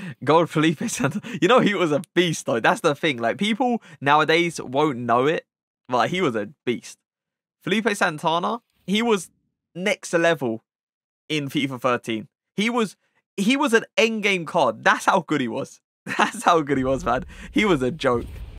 Gold Felipe Santana. You know, he was a beast, though. That's the thing. Like, people nowadays won't know it, but like, he was a beast. Felipe Santana, he was next level in FIFA 13. He was an endgame card. That's how good he was. That's how good he was, man. He was a joke.